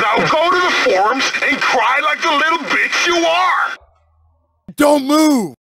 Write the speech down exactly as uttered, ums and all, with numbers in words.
Now go to the forums and cry like the little bitch you are! Don't move!